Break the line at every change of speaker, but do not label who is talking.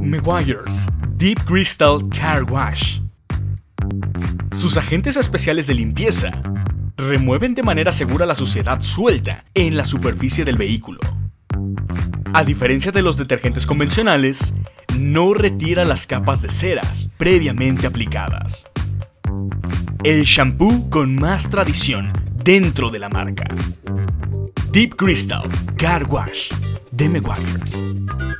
Meguiar's Deep Crystal Car Wash. Sus agentes especiales de limpieza remueven de manera segura la suciedad suelta en la superficie del vehículo. A diferencia de los detergentes convencionales, no retira las capas de ceras previamente aplicadas. El shampoo con más tradición dentro de la marca. Deep Crystal Car Wash de Meguiar's.